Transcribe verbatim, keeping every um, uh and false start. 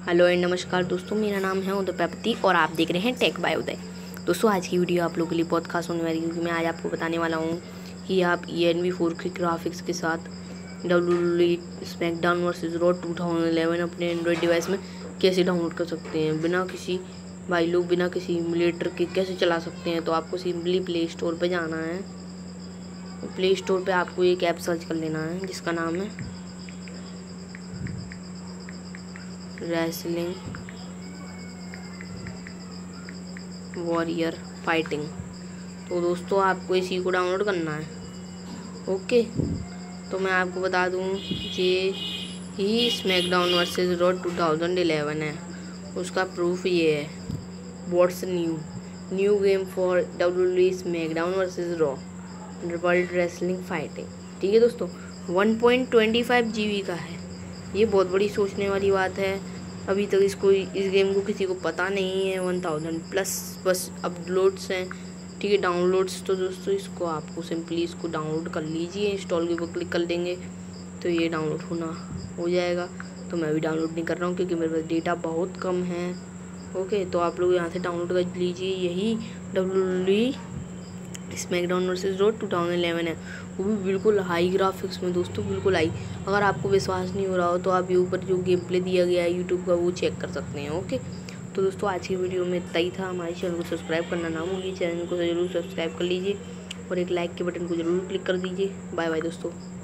Hello and नमस्कार दोस्तों, मेरा नाम है उदय प्रजापति और आप देख रहे हैं टेक बाय उदय। दोस्तों आज की वीडियो आप लोगों के लिए बहुत खास होने वाली है क्योंकि मैं आज आपको बताने वाला हूँ कि आप ई एन वी फोर के ग्राफिक्स के साथ W W E SmackDown versus Raw two thousand eleven अपने एंड्रॉयड डिवाइस में कैसे डाउनलोड कर सकते हैं। बिना किसी भाई लोग बिना किसी इमुलेटर के कैसे चला सकते हैं। तो आपको सिंपली प्ले स्टोर पर जाना है। प्ले स्टोर पर आपको एक ऐप सर्च कर लेना है जिसका नाम है रेसलिंग वॉरियर फाइटिंग। तो दोस्तों आपको इसी को डाउनलोड करना है। ओके, तो मैं आपको बता दूं ये ही SmackDown versus Raw two thousand eleven है। उसका प्रूफ ये है, what's new new game for W W E SmackDown versus Raw world wrestling fighting. ठीक है दोस्तों, one point two five G B का है। ये बहुत बड़ी सोचने वाली बात है। अभी तक इसको इस गेम को किसी को पता नहीं है। वन थाउजेंड प्लस बस अपलोड्स हैं। ठीक है, डाउनलोड्स। तो दोस्तों इसको आपको सिंपली इसको डाउनलोड कर लीजिए। इंस्टॉल के ऊपर क्लिक कर देंगे तो ये डाउनलोड होना हो जाएगा। तो मैं अभी डाउनलोड नहीं कर रहा हूँ क्योंकि मेरे पास डेटा बहुत कम है। ओके, तो आप लोग यहाँ से डाउनलोड कर लीजिए। यही W W E SmackDown versus Raw two thousand eleven है, वो भी बिल्कुल हाई ग्राफिक्स में दोस्तों, बिल्कुल हाई। अगर आपको विश्वास नहीं हो रहा हो तो आप ये ऊपर जो गेम प्ले दिया गया है यूट्यूब का वो चेक कर सकते हैं। ओके, तो दोस्तों आज की वीडियो में इतना ही था। हमारे चैनल को सब्सक्राइब करना ना भूलिए, चैनल को ज़रूर सब्सक्राइब कर लीजिए और एक लाइक के बटन को ज़रूर क्लिक कर दीजिए। बाय बाय दोस्तों।